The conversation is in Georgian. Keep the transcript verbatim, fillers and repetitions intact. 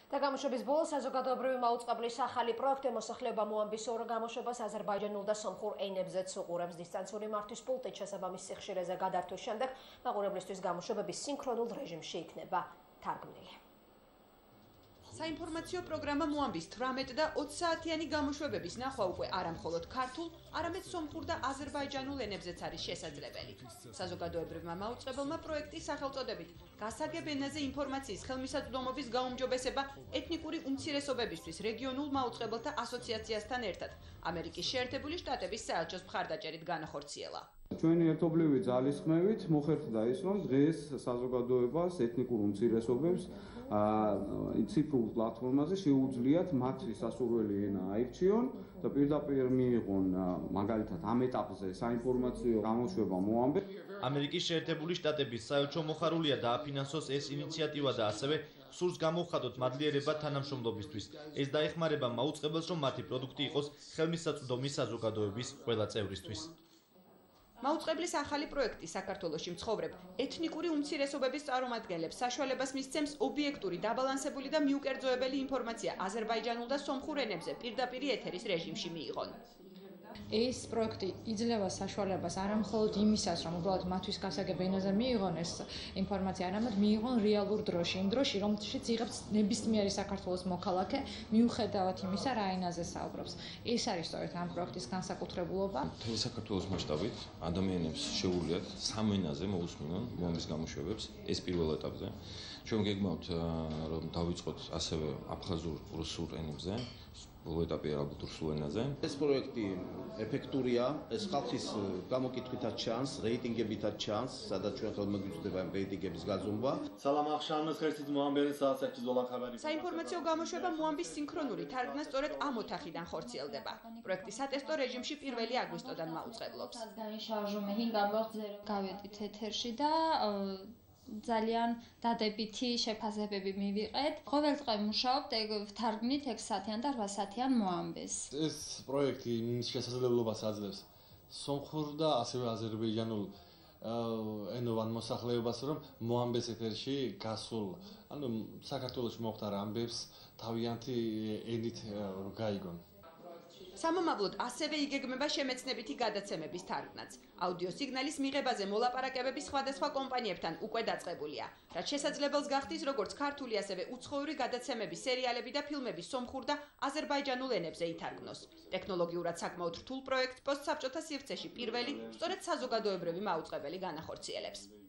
და გამოშვების ბოლოს საზოგადოებრივი მაუწყებლის ახალი პროექტი მოსახლეობა მოამბის ორ გამოშვებას აზერბაიჯანულ და სომხურ ენებზეც უყურებს. დისტანციური მართვის პულტით შესაბამის სიხშირეზე გადართვის შემდეგ მაყურებლისთვის გამოშვებები სინქრონულ რეჟიმში იქნება თარგმნილი. საინფორმაციო პროგრამა მოამბის თვრამეტ და ოცი საათიანი გამოშვებების ნახვა უკვე არა მხოლოდ ქართულ, არამედ სომხურ და აზერბაიჯანულ ენებზეც არის შესაძლებელი. საზოგადოებრივმა მაუწყებელმა პროექტის სახელწოდებით გასაგებ ენაზე ინფორმაციის ხელმისაწვდომობის გაუმჯობესება ეთნიკური უმცირესობებისთვის რეგიონულ მაუწყებელთა ასოციაციასთან ერთად ამერიკის შეერთებული შტატების საელჩოს მხარდაჭერით განახორციელა. ჩვენი ერთობლივი ძალისხმევით მოხერხდა ის, რომ დღეს საზოგადოებას ეთნიკურ უმცირესობებს ციფრულ პლატფორმაზე შეუძლიათ მათი სასურველი ენა აირჩიონ და პირდაპირ მიიღონ მაგალითად ამ ეტაპზე საინფორმაციო გამოშვება მოამბე. ამერიკის შეერთებული შტატების საელჩო მოხარულია დააფინანსოს ეს ინიციატივა და ასევე სურს გამოვხადოთ მადლიერება თანამშრომლობისთვის. ეს დაეხმარება მაუწყებელს, რომ მათი პროდუქტი იყოს ხელმისაწვდომი საზოგადოების ყველა წევრისთვის. მაუწყებლის ახალი პროექტი საქართველოში მცხოვრებ ეთნიკური უმცირესობების წარმომადგენლებს საშუალებას მისცემს ობიექტური, დაბალანსებული და მიუკერძოებელი ინფორმაცია აზერბაიჯანულ და სომხურ ენებზე პირდაპირ ეთერის რეჟიმში მიიღონ. ეს პროექტი იძლევა საშუალებას არა მხოლოდ იმისას, რომ უბრალოდ მათთვის გასაგებ ენაზე მიიღონ ეს ინფორმაცია, არამედ მიიღონ რეალურ დროში, იმ დროში, რომელშიც იღებს ნებისმიერი საქართველოს მოქალაქე, მიუხედავად იმისა, რა ენაზე საუბრობს. ეს არის სწორედ ამ პროექტის განსაკუთრებულობა. მთელი საქართველოს მასშტაბით ადამიანებს შეუძლიათ სამ ენაზე მოусმინონ მოამბის გამოშვებებს, ეს პირველ ეტაპზე. ჩვენ გეგმავთ, რომ დავიწყოთ ასევე აფხაზურ, რუსულ ენებზე. ბოლო ეტაპი ალბათ რუსულ ენაზე. ეს პროექტი ეფექტურია, ეს ხალხის გამოკითხვითაც ჩანს, რეიტინგებითაც ჩანს, სადაც ჩვენ ხელმოგვიწვდება ამ რეიტინგების გაზომვა. სალამ ახშამის ხერსით მოამბერის საათში ზოლა ხაბარი. საინფორმაციო გამოშვება მოამბის სინქრონული თარგმნა სწორედ ამ ოთახიდან ხორციელდება. პროექტი სატესტო რეჟიმში პირველი აგვისტოდან მაუწყებლობს. გავედით ეთერში და ძალიან დადებითი შეფასებები მივიყეთ. ყოველდღე მუშაობთ თარგმნით ექვს საათიან და რვა საათიან მოამბეს. ეს პროექტი იმის შესაძლებლობას აძლევს სომხურ და ასევე აზერბაიჯანულ ენოვან მოსახლეობას, რომ მოამბეს ეთერში გასულ, ანუ საქართველოში მოხდარ ამბებს თავიანთი ენით გაიგონ. სამომავლოდ ასევე იგეგმება შემეცნებითი გადაცემების თარგმნაც. აუდიო სიგნალის მიღებაზე მოლაპარაკებები სხვადასხვა კომპანიებთან უკვე დაწყებულია, რაც შესაძლებელს გახდის როგორც ქართული, ასევე უცხოური გადაცემების სერიალები და ფილმები სომხურ და აზერბაიჯანულ ენებზე ითარგმნოს. ტექნოლოგიურად საკმაოდ რთულ პროექტს პოსტსაბჭოთა სივრცეში პირველი, სწორედ საზოგადოებრივი მაუწყებელი განახორციელებს.